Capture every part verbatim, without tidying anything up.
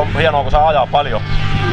on hienoa, kun saa ajaa paljon.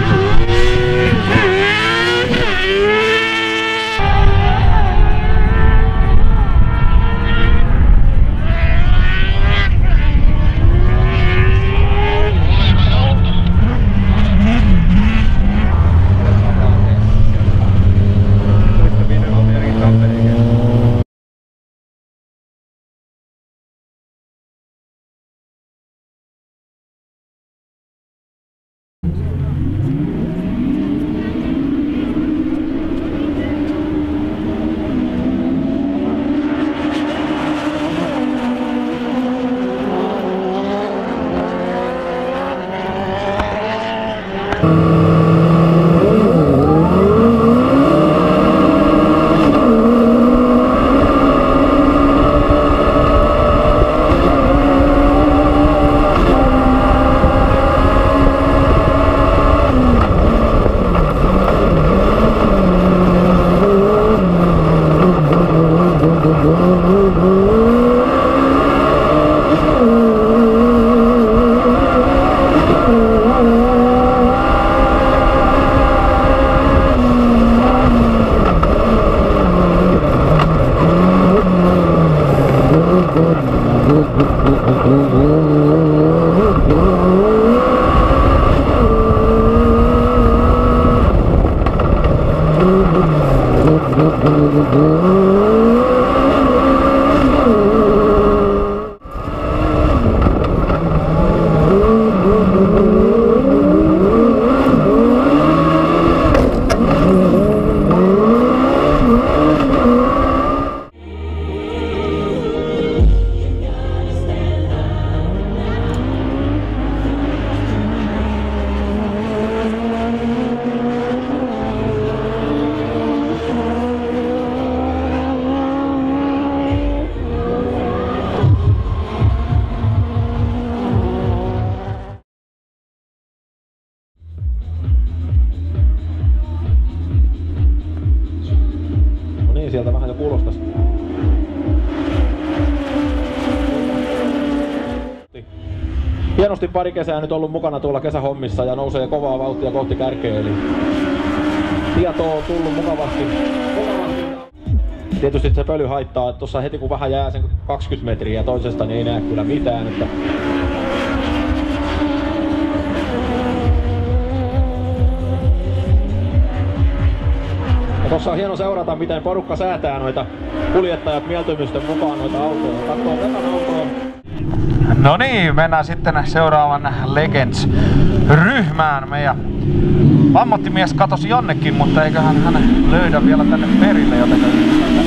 Sieltä vähän jo kuulostas. Hienosti pari kesää nyt ollut mukana tuolla kesähommissa ja nousee kovaa vauhtia kohti kärkeä, eli tietoa on tullut mukavasti. Tietysti se pöly haittaa, että tuossa heti kun vähän jää sen kaksikymmentä metriä toisesta, niin ei näe kyllä mitään. Että Tossa on hieno seurata, miten porukka säätää noita kuljettajat mieltymysten mukaan noita autoja. Katsoo tätä autoa. No niin, mennään sitten seuraavan Legends-ryhmään. Meidän ammattimies katosi jonnekin, mutta eiköhän hän löydä vielä tänne perille, joten